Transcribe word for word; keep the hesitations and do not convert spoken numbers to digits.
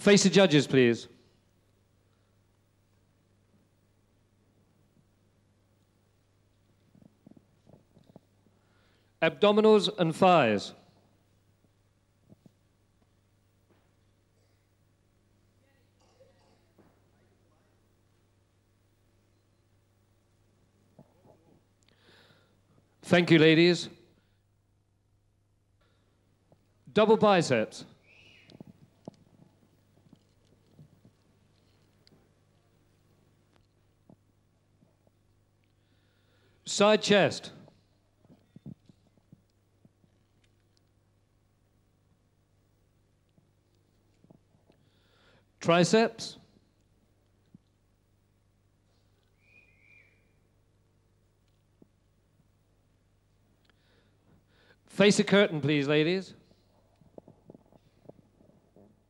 Face the judges, please. Abdominals and thighs. Thank you, ladies. Double biceps. Side chest. Triceps. Face the curtain, please, ladies.